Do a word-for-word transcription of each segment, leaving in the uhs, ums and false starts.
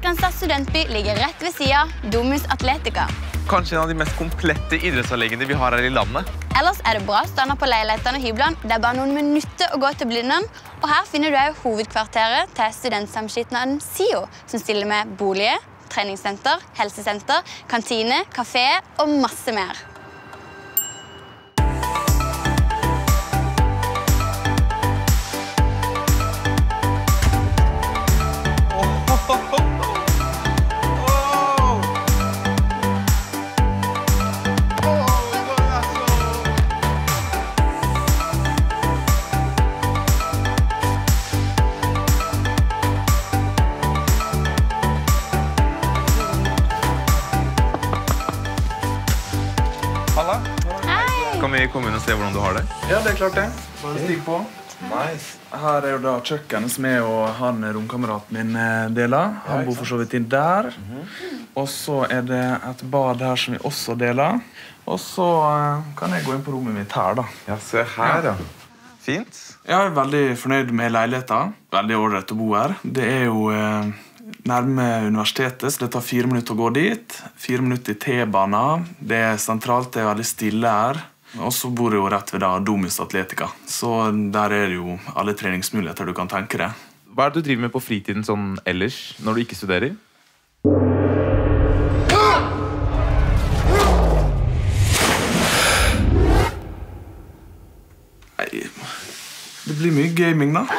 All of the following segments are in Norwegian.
Kristiansand studentby ligger rett ved siden Domus Atletica. Kanskje en av de mest komplette idrettsanleggene vi har her i landet. Ellers er det bra standard på leilighetene og hyblene. Det er bare noen minutter å gå til Blindern. Og her finner du også hovedkvarteret til studentsamskipnaden SIO, som stiller med boliger, treningssenter, helsesenter, kantine, kafé og masse mer. Halla. Hei. Kan vi komme inn og se hvordan du har det? Ja, det er klart det. Bare stig på. Nice. Her er jo da kjøkkenet som jeg og han romkameraten min deler. Han bor for så vidt inn der. Og så er det et bad her som vi også deler. Og så kan jeg gå inn på rommet mitt her da. Ja, se her ja. Fint. Jeg er veldig fornøyd med leiligheten. Veldig ordentlig å bo her. Det er jo eh, nærme universitetet, så det tar fire minutter å gå dit. Fire minutter i T-banen. Det er sentralt, det er veldig stille her. Og så bor jeg jo rett ved da Domus Atletica. Så der er det jo alle treningsmuligheter du kan tenke deg. Hva er det du driver med på fritiden sånn ellers, når du ikke studerer? Nei, det blir mye gaming da.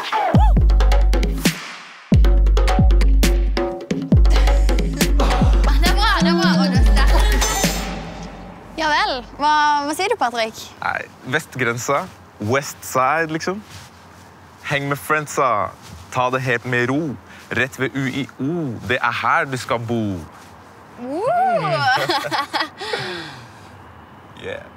Ja vel, hva, hva sier du, Patrick? Nei, vestgrensa, west side liksom. Heng med friendsa, ta det helt med ro. Rett ved U I O, det er her du skal bo. Uh. Yeah.